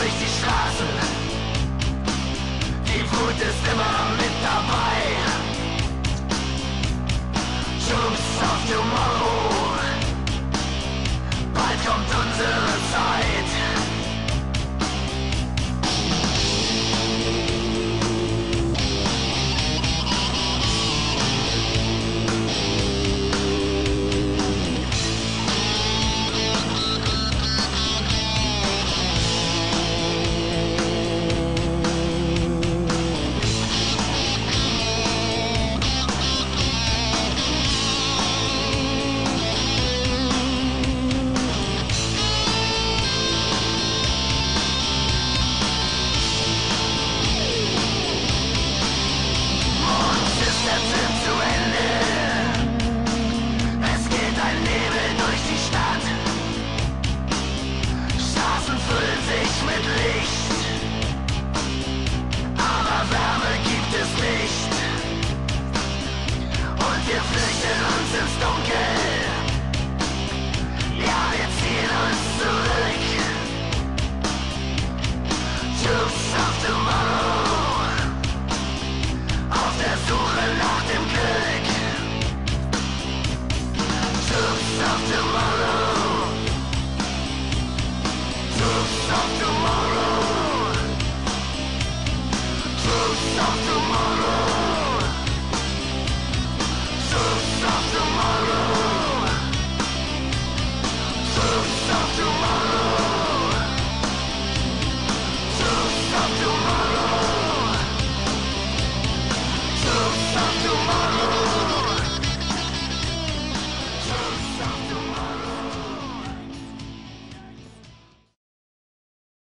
durch die Straßen. Die Wut ist immer mit dabei. Troops of Tomorrow, bald kommt unsere Zeit. Wir flüchten uns ins Dunkel. Ja, wir ziehen uns zurück. Troops of Tomorrow, auf der Suche nach dem Glück. Troops of Tomorrow, Troops of Tomorrow, Troops of Tomorrow.